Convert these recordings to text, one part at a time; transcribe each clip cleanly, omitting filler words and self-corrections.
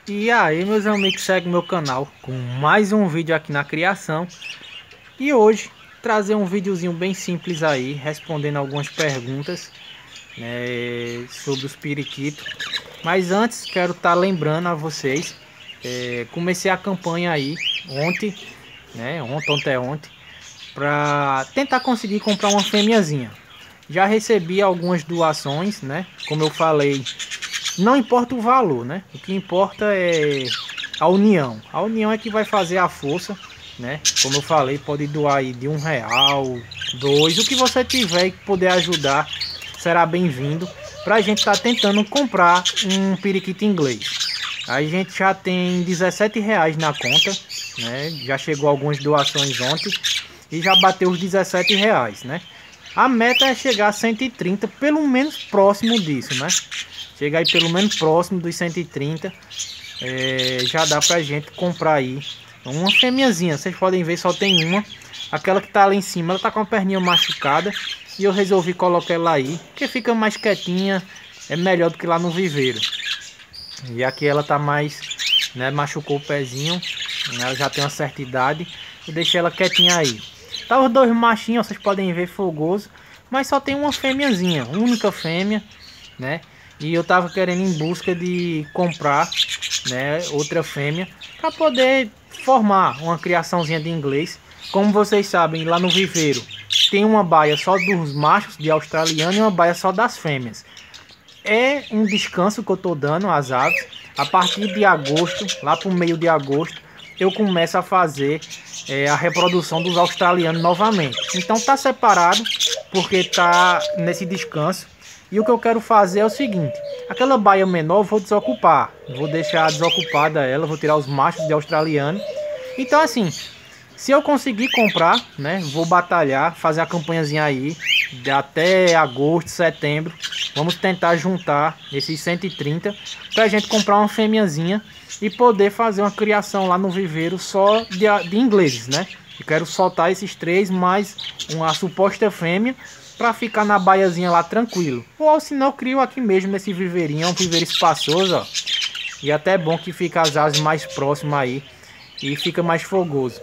E aí, meus amigos, segue meu canal com mais um vídeo aqui na criação. E hoje trazer um videozinho bem simples aí, respondendo algumas perguntas, né, sobre os periquitos. Mas antes quero estar lembrando a vocês, comecei a campanha aí ontem, né, ontem, para tentar conseguir comprar uma fêmeazinha. Já recebi algumas doações, né? Como eu falei, não importa o valor, né? O que importa é a união. A união é que vai fazer a força, né? Como eu falei, pode doar aí de R$ 1, 2, o que você tiver e poder ajudar será bem-vindo. Pra gente estar tentando comprar um periquito inglês. A gente já tem R$ 17 na conta, né? Já chegou algumas doações ontem e já bateu os R$ 17, né? A meta é chegar a 130, pelo menos próximo disso, né? Chegar aí pelo menos próximo dos 130, já dá pra gente comprar aí uma fêmeazinha. Vocês podem ver, só tem uma. Aquela que tá lá em cima, ela tá com a perninha machucada e eu resolvi colocar ela aí, porque fica mais quietinha, é melhor do que lá no viveiro. E aqui ela tá mais, né, machucou o pezinho, ela já tem uma certa idade, eu deixei ela quietinha aí. Tá os dois machinhos, vocês podem ver, fogoso, mas só tem uma fêmeazinha, única fêmea, né? E eu tava querendo em busca de comprar, né, outra fêmea para poder formar uma criaçãozinha de inglês. Como vocês sabem, lá no viveiro tem uma baia só dos machos de australiano e uma baia só das fêmeas. É um descanso que eu tô dando às aves. A partir de agosto, lá pro meio de agosto, eu começo a fazer a reprodução dos australianos novamente. Então tá separado porque tá nesse descanso. E o que eu quero fazer é o seguinte: aquela baia menor eu vou desocupar, vou deixar desocupada ela, vou tirar os machos de australiano. Então assim, se eu conseguir comprar, né, vou batalhar, fazer a campanhazinha aí de até agosto, setembro. Vamos tentar juntar esses 130 pra gente comprar uma fêmeazinha e poder fazer uma criação lá no viveiro só de ingleses, né? Eu quero soltar esses três mais uma suposta fêmea para ficar na baiazinha lá tranquilo. Ou se não, eu crio aqui mesmo nesse viveirinho, é um viveiro espaçoso, ó. E até é bom que fica as aves mais próximas aí e fica mais fogoso.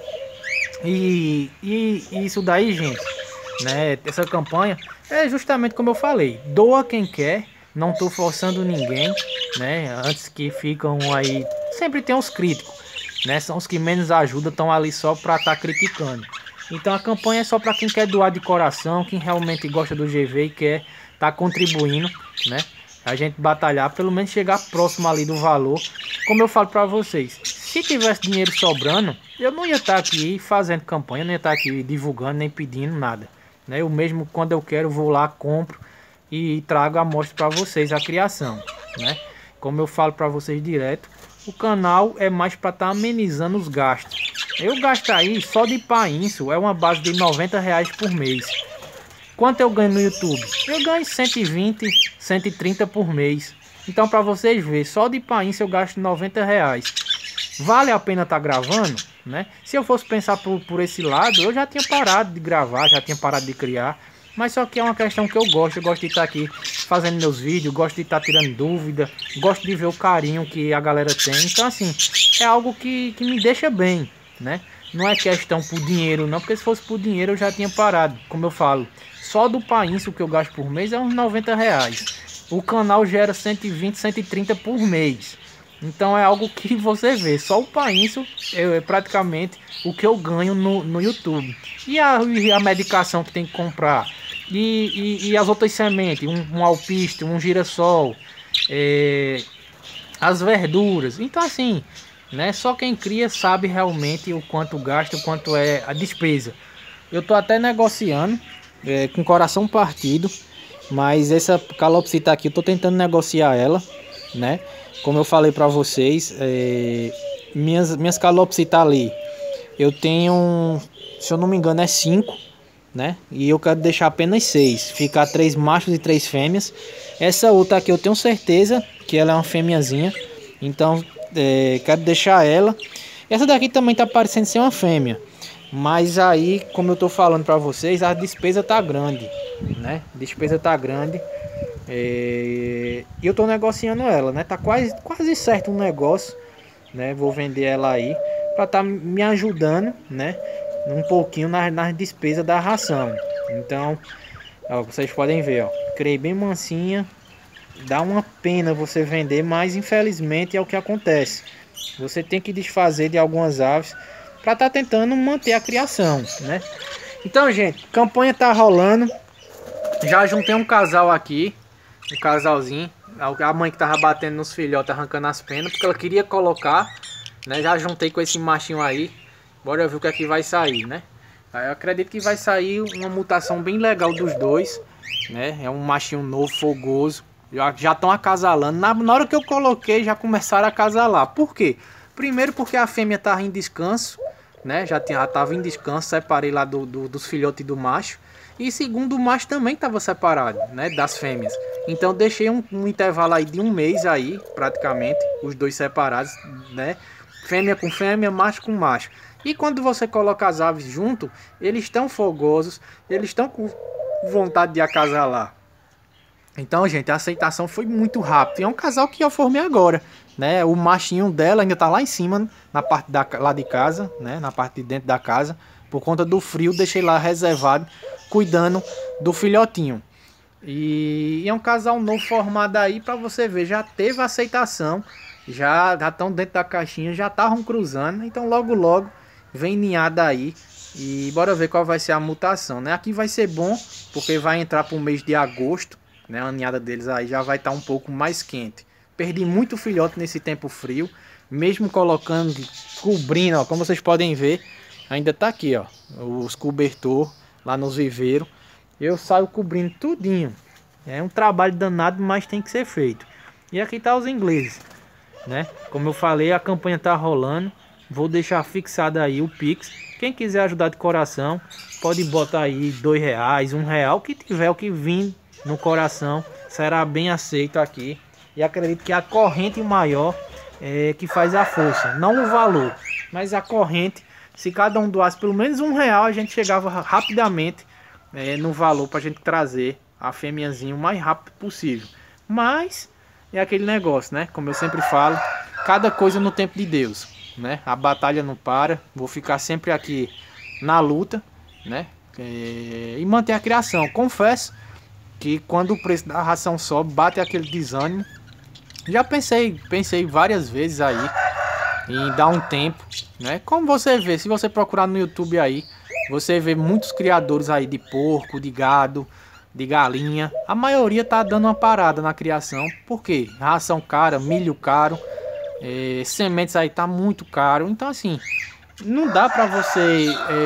E isso daí, gente, né? Essa campanha é justamente como eu falei, doa quem quer, não tô forçando ninguém, né? Antes que ficam aí, sempre tem os críticos, né? São os que menos ajudam, estão ali só para estar criticando. Então a campanha é só para quem quer doar de coração, quem realmente gosta do GV e quer estar contribuindo, né? A gente batalhar, pelo menos chegar próximo ali do valor. Como eu falo para vocês, se tivesse dinheiro sobrando, eu não ia estar aqui fazendo campanha, não ia estar aqui divulgando nem pedindo nada, né? Eu mesmo, quando eu quero, vou lá, compro e trago a mostra para vocês a criação, né? Como eu falo para vocês direto, o canal é mais para estar amenizando os gastos. Eu gasto aí só de painço, é uma base de R$ 90 por mês. Quanto eu ganho no YouTube? Eu ganho 120, 130 por mês. Então, para vocês verem, só de painço eu gasto R$ 90. Vale a pena estar gravando, né? Se eu fosse pensar por esse lado, eu já tinha parado de gravar, já tinha parado de criar. Mas só que é uma questão que eu gosto de estar aqui fazendo meus vídeos, gosto de estar tirando dúvida, gosto de ver o carinho que a galera tem. Então assim, é algo que me deixa bem, né? Não é questão por dinheiro não, porque se fosse por dinheiro eu já tinha parado. Como eu falo, só do painço que eu gasto por mês é uns R$ 90. O canal gera 120, 130 por mês. Então é algo que você vê, só o painço é praticamente o que eu ganho no YouTube. E a medicação que tem que comprar, e as outras sementes, um alpiste, um girassol, as verduras. Então assim, né, só quem cria sabe realmente o quanto gasta, o quanto é a despesa. Eu tô até negociando, com o coração partido, mas essa calopsita aqui eu tô tentando negociar ela, né? Como eu falei para vocês, minhas calopsitas ali, eu tenho, se eu não me engano, é 5, né? E eu quero deixar apenas 6, ficar 3 machos e 3 fêmeas. Essa outra aqui eu tenho certeza que ela é uma fêmeazinha, então quero deixar ela. Essa daqui também tá parecendo ser uma fêmea, mas aí, como eu tô falando para vocês, a despesa tá grande, né? A despesa tá grande. E eu tô negociando ela, né? Tá quase certo um negócio. né? Vou vender ela aí para estar me ajudando, né? Um pouquinho nas despesas da ração. Então, ó, vocês podem ver, ó, criei bem mansinha. Dá uma pena você vender, mas infelizmente é o que acontece. Você tem que desfazer de algumas aves para estar tentando manter a criação, né? Então, gente, campanha tá rolando. Já juntei um casal aqui, um casalzinho. A mãe que tava batendo nos filhotes, arrancando as penas, porque ela queria colocar, né? Já juntei com esse machinho aí. Bora ver o que é que vai sair, né? Eu acredito que vai sair uma mutação bem legal dos dois, né? É um machinho novo, fogoso. Já estão acasalando. Na hora que eu coloquei, já começaram a acasalar. Por quê? Primeiro porque a fêmea estava em descanso, né? Já estava em descanso, separei lá dos filhotes do macho. E segundo, o macho também estava separado, né? Das fêmeas. Então deixei um intervalo aí de um mês aí, praticamente, os dois separados, né? Fêmea com fêmea, macho com macho. E quando você coloca as aves junto, eles estão fogosos, eles estão com vontade de acasalar. Então, gente, a aceitação foi muito rápida. E é um casal que eu formei agora, né? O machinho dela ainda tá lá em cima, na parte lá de casa, né? Na parte de dentro da casa. Por conta do frio, deixei lá reservado, cuidando do filhotinho. E é um casal novo formado aí, para você ver, já teve aceitação. Já estão dentro da caixinha, já estavam cruzando. Então, logo vem ninhada aí. E bora ver qual vai ser a mutação, né? Aqui vai ser bom, porque vai entrar para o mês de agosto, né? A ninhada deles aí já vai estar um pouco mais quente. Perdi muito filhote nesse tempo frio, mesmo colocando, cobrindo, ó, como vocês podem ver, ainda tá aqui, ó, os cobertor lá nos viveiros. Eu saio cobrindo tudinho. É um trabalho danado, mas tem que ser feito. E aqui tá os ingleses, né? Como eu falei, a campanha tá rolando. Vou deixar fixado aí o Pix. Quem quiser ajudar de coração, pode botar aí R$2, R$1, o que tiver, o que vir no coração, será bem aceito aqui. E acredito que a corrente maior é que faz a força, não o valor, mas a corrente. Se cada um doasse pelo menos R$1, a gente chegava rapidamente no valor para a gente trazer a fêmeazinha o mais rápido possível. Mas é aquele negócio, né? Como eu sempre falo, cada coisa no tempo de Deus, né? A batalha não para. Vou ficar sempre aqui na luta, né? E manter a criação. Confesso que quando o preço da ração sobe, bate aquele desânimo. Já pensei várias vezes aí em dar um tempo, né? Como você vê, se você procurar no YouTube aí, você vê muitos criadores aí de porco, de gado, de galinha. A maioria tá dando uma parada na criação. Por quê? Ração cara, milho caro, sementes aí tá muito caro. Então assim, não dá para você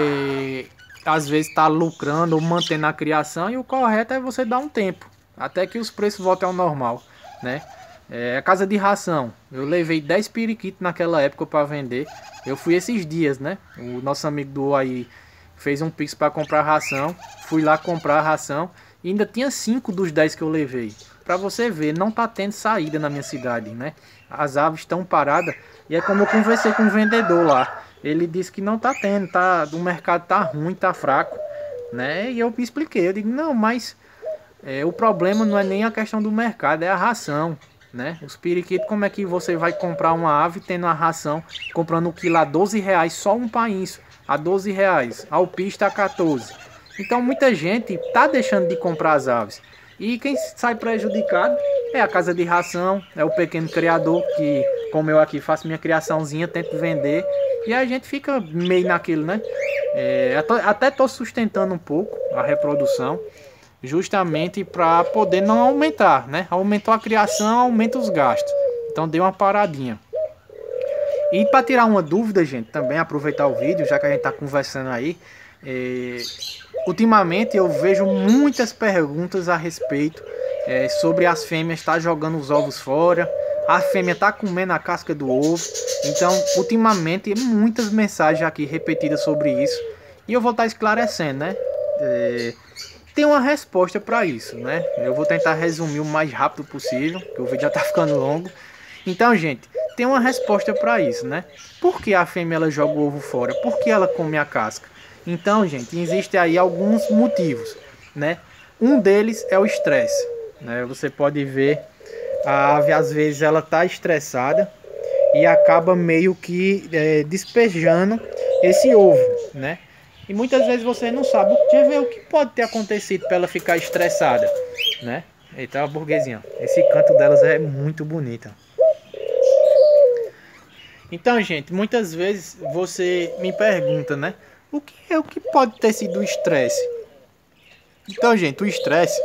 às vezes tá lucrando ou mantendo a criação, e o correto é você dar um tempo até que os preços voltem ao normal, né? A casa de ração, eu levei 10 periquitos naquela época para vender. Eu fui esses dias, né? O nosso amigo do aí fez um pix para comprar ração. Fui lá comprar a ração e ainda tinha 5 dos 10 que eu levei. Para você ver, não tá tendo saída na minha cidade, né? As aves estão paradas. E é como eu conversei com o vendedor lá. Ele disse que não tá tendo, o mercado tá ruim, tá fraco, né? E eu me expliquei, eu digo, não, mas o problema não é nem a questão do mercado, é a ração, né? Os periquitos, como é que você vai comprar uma ave tendo a ração, comprando o quilo a R$12, só um painço a R$12, alpista a 14. Então muita gente tá deixando de comprar as aves. E quem sai prejudicado é a casa de ração, é o pequeno criador que, como eu aqui, faço minha criaçãozinha, tento vender. E a gente fica meio naquilo, né? Até tô sustentando um pouco a reprodução, justamente para poder não aumentar, né? Aumentou a criação, aumenta os gastos. Então dei uma paradinha. E para tirar uma dúvida, gente, também aproveitar o vídeo, já que a gente tá conversando aí. Ultimamente eu vejo muitas perguntas a respeito sobre as fêmeas estar jogando os ovos fora, a fêmea tá comendo a casca do ovo. Então, ultimamente, muitas mensagens aqui repetidas sobre isso, e eu vou estar esclarecendo, né? Tem uma resposta para isso, né? Eu vou tentar resumir o mais rápido possível, porque o vídeo já tá ficando longo. Então, gente, tem uma resposta para isso, né? Por que a fêmea ela joga o ovo fora? Por que ela come a casca? Então, gente, existem aí alguns motivos, né? Um deles é o estresse, né? Você pode ver, a ave às vezes ela tá estressada e acaba meio que despejando esse ovo, né? E muitas vezes você não sabe o que pode ter acontecido para ela ficar estressada, né? Eita, a burguesinha. Esse canto delas é muito bonito. Então, gente, muitas vezes você me pergunta, né? O que pode ter sido o estresse? Então, gente, o estresse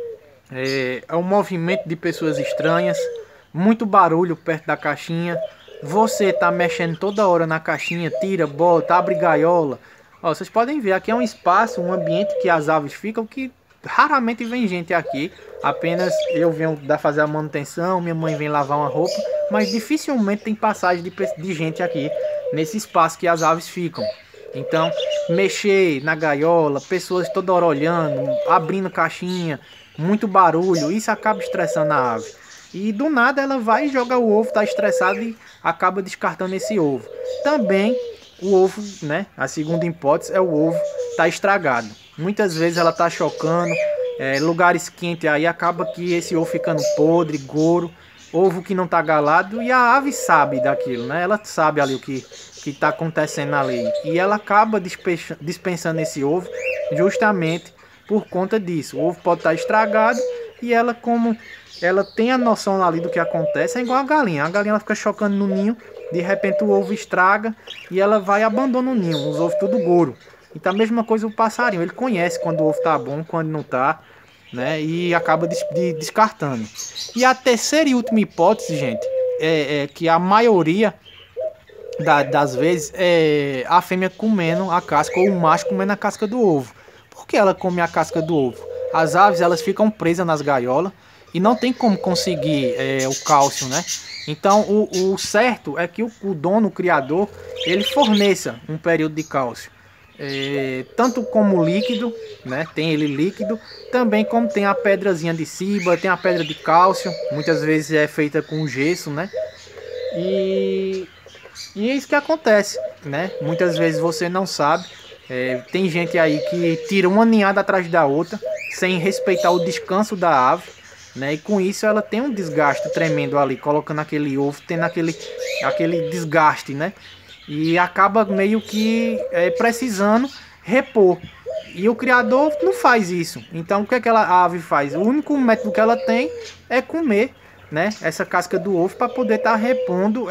é um movimento de pessoas estranhas, muito barulho perto da caixinha. Você tá mexendo toda hora na caixinha, tira, bota, abre gaiola. Ó, vocês podem ver, aqui é um espaço, um ambiente que as aves ficam, que raramente vem gente aqui. Apenas eu venho fazer a manutenção, minha mãe vem lavar uma roupa, mas dificilmente tem passagem de gente aqui nesse espaço que as aves ficam. Então, mexer na gaiola, pessoas toda hora olhando, abrindo caixinha, muito barulho, isso acaba estressando a ave. E do nada ela vai e joga o ovo, tá estressada e acaba descartando esse ovo. Também o ovo, né? A segunda hipótese é o ovo tá estragado. Muitas vezes ela tá chocando, lugares quentes aí acaba que esse ovo ficando podre, goro, ovo que não tá galado e a ave sabe daquilo, né? Ela sabe ali o que tá acontecendo ali e ela acaba dispensando esse ovo justamente por conta disso. O ovo pode estar estragado e ela, como ela tem a noção ali do que acontece, é igual a galinha. A galinha ela fica chocando no ninho, de repente o ovo estraga e ela vai e abandona o ninho, os ovos tudo goro. Então a mesma coisa o passarinho, ele conhece quando o ovo tá bom, quando não tá, né? E acaba descartando. E a terceira e última hipótese, gente, é que a maioria das vezes é a fêmea comendo a casca ou o macho comendo a casca do ovo. Por que ela come a casca do ovo? As aves elas ficam presas nas gaiolas e não tem como conseguir o cálcio, né? Então o certo é que o dono, o criador, ele forneça um período de cálcio. Tanto como líquido, né? Tem ele líquido, também como tem a pedrazinha de ciba, tem a pedra de cálcio, muitas vezes é feita com gesso, né? E é isso que acontece, né? Muitas vezes você não sabe. Tem gente aí que tira uma ninhada atrás da outra, sem respeitar o descanso da ave, né? E com isso ela tem um desgaste tremendo ali, colocando aquele ovo, tendo aquele desgaste, né? E acaba meio que precisando repor. E o criador não faz isso. Então o que aquela ave faz? O único método que ela tem é comer, né, essa casca do ovo para poder estar repondo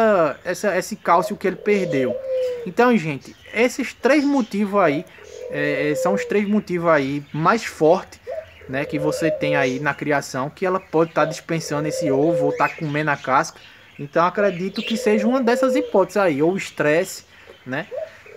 esse cálcio que ele perdeu. Então, gente, esses três motivos aí são os três motivos aí mais fortes, né, que você tem aí na criação, que ela pode estar dispensando esse ovo ou estar comendo a casca. Então acredito que seja uma dessas hipóteses aí, ou estresse, né?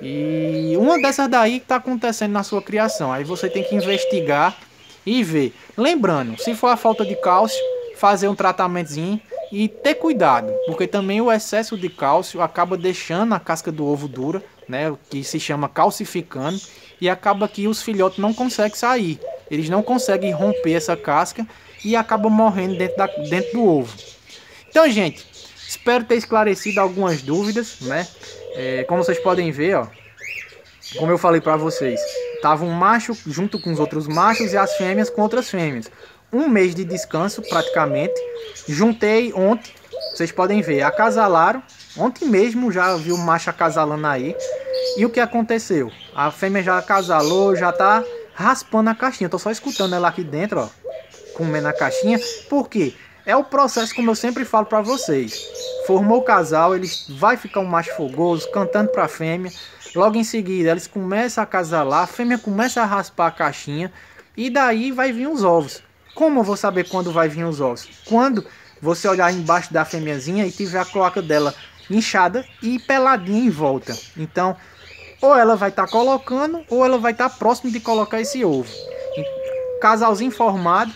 E uma dessas daí que está acontecendo na sua criação. Aí você tem que investigar e ver. Lembrando, se for a falta de cálcio, fazer um tratamentozinho e ter cuidado, porque também o excesso de cálcio acaba deixando a casca do ovo dura, né? O que se chama calcificando, e acaba que os filhotes não conseguem sair. Eles não conseguem romper essa casca e acabam morrendo dentro do ovo. Então, gente, espero ter esclarecido algumas dúvidas, né? Como vocês podem ver, ó, como eu falei para vocês, tava um macho junto com os outros machos e as fêmeas com outras fêmeas. Um mês de descanso praticamente. Juntei ontem, vocês podem ver, acasalaram. Ontem mesmo já vi o macho acasalando aí. E o que aconteceu? A fêmea já acasalou, já tá raspando a caixinha. Eu tô só escutando ela aqui dentro, ó, comendo a caixinha. Por quê? É o processo, como eu sempre falo para vocês. Formou o casal, ele vai ficar um macho fogoso, cantando para a fêmea. Logo em seguida, eles começam a acasalar, a fêmea começa a raspar a caixinha. E daí vai vir os ovos. Como eu vou saber quando vai vir os ovos? Quando você olhar embaixo da fêmeazinha e tiver a cloaca dela inchada e peladinha em volta. Então, ou ela vai estar colocando, ou ela vai estar próximo de colocar esse ovo. Casalzinho formado.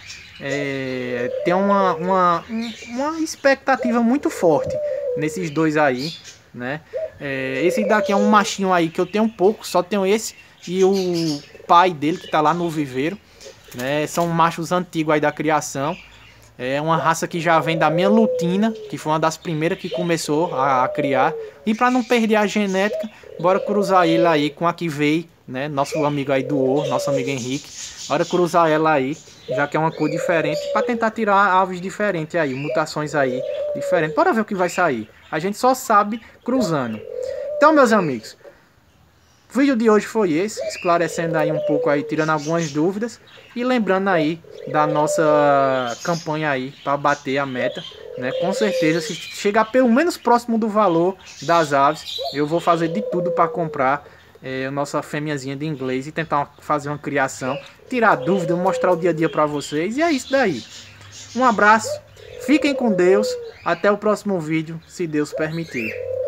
Tem uma expectativa muito forte nesses dois aí, né? Esse daqui é um machinho aí que eu tenho um pouco, só tenho esse e o pai dele que tá lá no viveiro, né? São machos antigos aí da criação. É uma raça que já vem da minha lutina, que foi uma das primeiras que começou a criar. E para não perder a genética, bora cruzar ele aí com a que veio né? Nosso amigo aí do ouro, nosso amigo Henrique. Bora cruzar ela aí, já que é uma cor diferente, para tentar tirar aves diferentes aí, mutações aí diferentes. Bora ver o que vai sair. A gente só sabe cruzando. Então, meus amigos, o vídeo de hoje foi esse, esclarecendo aí um pouco aí, tirando algumas dúvidas e lembrando aí da nossa campanha aí para bater a meta, né? Com certeza, se chegar pelo menos próximo do valor das aves, eu vou fazer de tudo para comprar a nossa fêmeazinha de inglês e tentar fazer uma criação, tirar dúvida, mostrar o dia a dia para vocês, e é isso daí. Um abraço, fiquem com Deus, até o próximo vídeo, se Deus permitir.